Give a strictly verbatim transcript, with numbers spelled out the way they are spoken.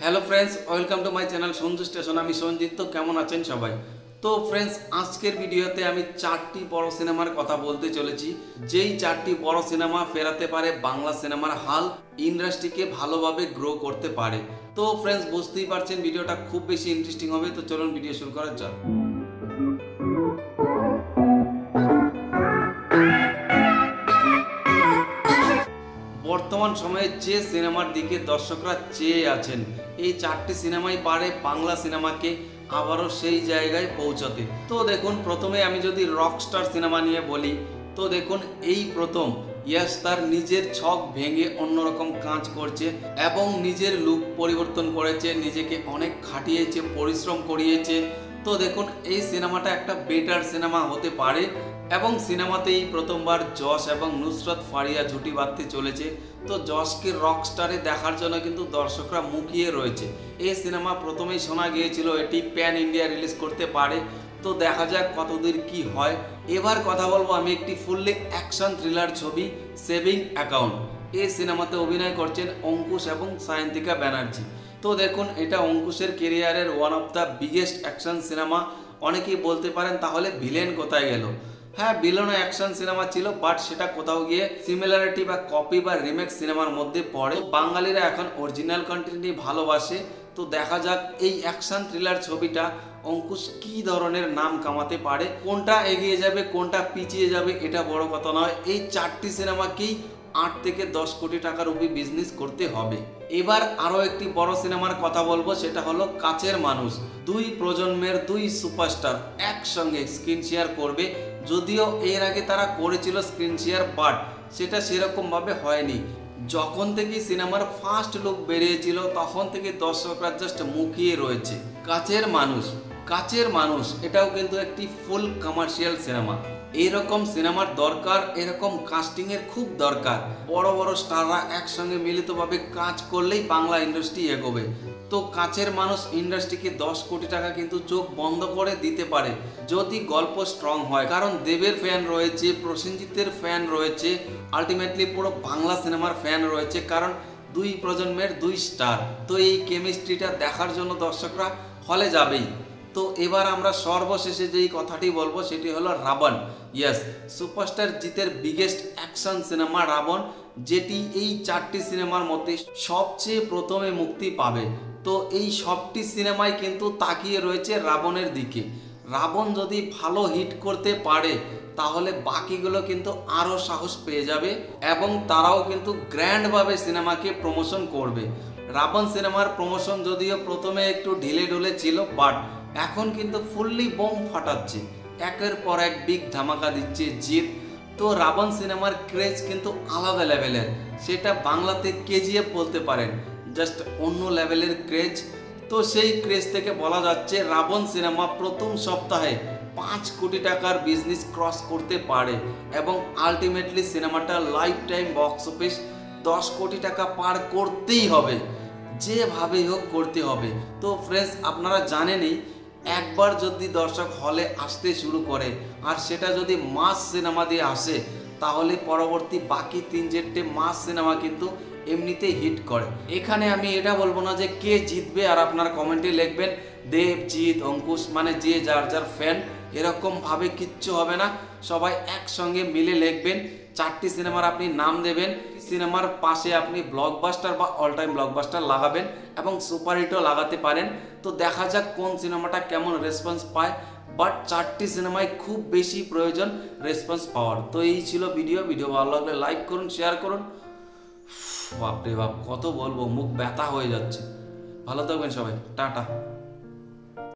Hello friends, welcome to my channel Sanju station. আমি সঞ্জিত। তো কেমন আছেন সবাই? তো ফ্রেন্ডস, আজকের ভিডিওতে আমি চারটি বড় সিনেমার কথা বলতে চলেছি, যেই চারটি বড় সিনেমা ফেরাতে পারে বাংলা সিনেমার হাল, ইন্ডাস্ট্রিকে ভালোভাবে গ্রো করতে পারে। তো ফ্রেন্ডস, বুঝতেই পারছেন ভিডিওটা খুব বেশি ইন্টারেস্টিং হবে। তো চলুন ভিডিও শুরু করা যাক। বর্তমান সময়ে যে সিনেমার দিকে দর্শকরা চেয়ে আছেন, এই চারটি সিনেমাই পারে বাংলা সিনেমাকে আবারও সেই জায়গায় পৌঁছাতে। তো দেখুন, প্রথমে আমি যদি রকস্টার সিনেমা নিয়ে বলি, তো দেখুন এই প্রথম ইয়াশ তার নিজের ছক ভেঙে অন্যরকম কাজ করছে এবং নিজের লুক পরিবর্তন করেছে, নিজেকে অনেক খাটিয়েছে, পরিশ্রম করিয়েছে। তো দেখুন, এই সিনেমাটা একটা বেটার সিনেমা হতে পারে এবং সিনেমাতেই প্রথমবার যশ এবং নুসরত ফারিয়া জুটি বাঁধতে চলেছে। তো যশকে রকস্টারে দেখার জন্য কিন্তু দর্শকরা মুখিয়ে রয়েছে। এই সিনেমা প্রথমেই শোনা গিয়েছিল এটি প্যান ইন্ডিয়া রিলিজ করতে পারে। তো দেখা যাক কতদূর কি হয়। এবার কথা বলবো আমি একটি ফুললি অ্যাকশন থ্রিলার ছবি সেভিং অ্যাকাউন্ট। এই সিনেমাতে অভিনয় করছেন অঙ্কুশ এবং সায়ন্তিকা ব্যানার্জি। তো দেখুন, এটা অঙ্কুশের কেরিয়ারের one of the biggest action cinema. অনেকেই বলতে পারেন তাহলে ভিলেন কোথায় গেল? হ্যাঁ, ভিলেন অ্যাকশন সিনেমা ছিল, বাট সেটা কোথাও গিয়ে সিমিলারিটি বা কপি বা রিমেক সিনেমার মধ্যে পড়ে। বাঙালিরা এখন অরিজিনাল কন্টেন্টই ভালোবাসে। তো দেখা যাক এই অ্যাকশন থ্রিলার ছবিটা অঙ্কুশ কি ধরনের নাম কামাতে পারে। কোনটা এগিয়ে যাবে, কোনটা পিছিয়ে যাবে, এটা বড় কথা নয়। এই চারটি সিনেমাকেই আট থেকে দশ কোটি টাকার উপরে বিজনেস করতে হবে। এবার আরও একটি বড় সিনেমার কথা বলবো, সেটা হলো কাছের মানুষ। দুই প্রজন্মের দুই সুপারস্টার একসঙ্গে স্ক্রিন শেয়ার করবে। যদিও এর আগে তারা করেছিল স্ক্রিন শেয়ার, বাট সেটা সেরকমভাবে হয়নি। যখন থেকে সিনেমার ফার্স্ট লুক বেরিয়েছিল তখন থেকে দর্শকরা জাস্ট মুখিয়ে রয়েছে। কাছের মানুষ কাছের মানুষ এটাও কিন্তু একটি ফুল কমার্শিয়াল সিনেমা। এইরকম সিনেমার দরকার, এরকম কাস্টিংয়ের খুব দরকার। বড় বড় স্টাররা একসঙ্গে মিলিতভাবে কাজ করলেই বাংলা ইন্ডাস্ট্রি এগোবে। তো কাছের মানুষ ইন্ডাস্ট্রিকে দশ কোটি টাকা কিন্তু চোখ বন্ধ করে দিতে পারে যদি গল্প স্ট্রং হয়। কারণ দেবের ফ্যান রয়েছে, প্রসেনজিতের ফ্যান রয়েছে, আলটিমেটলি পুরো বাংলা সিনেমার ফ্যান রয়েছে। কারণ দুই প্রজন্মের দুই স্টার। তো এই কেমিস্ট্রিটা দেখার জন্য দর্শকরা হলে যাবেই। তো এবার আমরা সর্বশেষে যেই কথাটি বলবো সেটি হলো রাবণ। ইয়েস, সুপারস্টার জিতের বিগেস্ট অ্যাকশন সিনেমা রাবণ, যেটি এই চারটি সিনেমার মধ্যে সবচেয়ে প্রথমে মুক্তি পাবে। তো এই সবটি সিনেমাই কিন্তু তাকিয়ে রয়েছে রাবণের দিকে। রাবণ যদি ভালো হিট করতে পারে তাহলে বাকিগুলো কিন্তু আরও সাহস পেয়ে যাবে এবং তারাও কিন্তু গ্র্যান্ডভাবে সিনেমাকে প্রমোশন করবে। রাবণ সিনেমার প্রমোশন যদিও প্রথমে একটু ঢিলে ঢুলে ছিল, বাট এখন কিন্তু ফুললি বোম ফাটাচ্ছে, একের পর এক বিগ ধামাকা দিচ্ছে জিৎ। তো রাবণ সিনেমার ক্রেজ কিন্তু আলাদা লেভেলের, সেটা বাংলাতে কেজিএফ বলতে পারেন, জাস্ট অন্য লেভেলের ক্রেজ। তো সেই ক্রেজ থেকে বলা যাচ্ছে রাবণ সিনেমা প্রথম সপ্তাহে পাঁচ কোটি টাকার বিজনেস ক্রস করতে পারে এবং আলটিমেটলি সিনেমাটা লাইফ টাইম বক্স অফিস দশ কোটি টাকা পার করতেই হবে, যেভাবেই হোক করতে হবে। তো ফ্রেন্ডস, আপনারা জানেনই, একবার যদি দর্শক হলে আসতে শুরু করে আর সেটা যদি মাস সিনেমা দিয়ে আসে, তাহলে পরবর্তী বাকি তিন চারটে মাস সিনেমা কিন্তু এমনিতেই হিট করে। এখানে আমি এটা বলবো না যে কে জিতবে, আর আপনার কমেন্টে লিখবেন দেব, জিৎ, অঙ্কুশ, মানে যে যার যার ফ্যান, এরকমভাবে কিচ্ছু হবে না। সবাই একসঙ্গে মিলে লিখবেন, চারটি সিনেমার আপনি নাম দেবেন, সিনেমার পাশে আপনি ব্লকবাস্টার বা অল টাইম ব্লকবাস্টার লাগাবেন এবং সুপারহিটও লাগাতে পারেন। তো দেখা যাক কোন সিনেমাটা কেমন রেসপন্স পায়, বাট চারটি সিনেমায় খুব বেশি প্রয়োজন রেসপন্স পাওয়ার। তো এই ছিল ভিডিও ভিডিও ভালো লাগলে লাইক করুন, শেয়ার করুন। বাপরে বাপ, কত বলবো, মুখ ব্যথা হয়ে যাচ্ছে। ভালো থাকবেন সবাই, টাটা।